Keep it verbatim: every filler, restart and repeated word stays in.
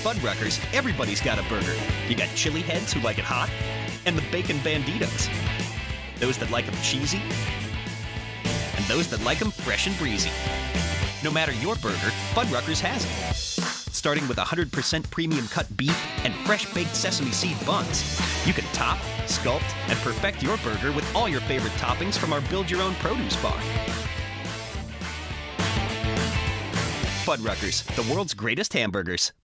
Fuddruckers, everybody's got a burger. You got chili heads who like it hot, and the bacon banditos. Those that like them cheesy, and those that like them fresh and breezy. No matter your burger, Fuddruckers has it. Starting with one hundred percent premium cut beef and fresh baked sesame seed buns, you can top, sculpt, and perfect your burger with all your favorite toppings from our build-your-own produce bar. Fuddruckers, the world's greatest hamburgers.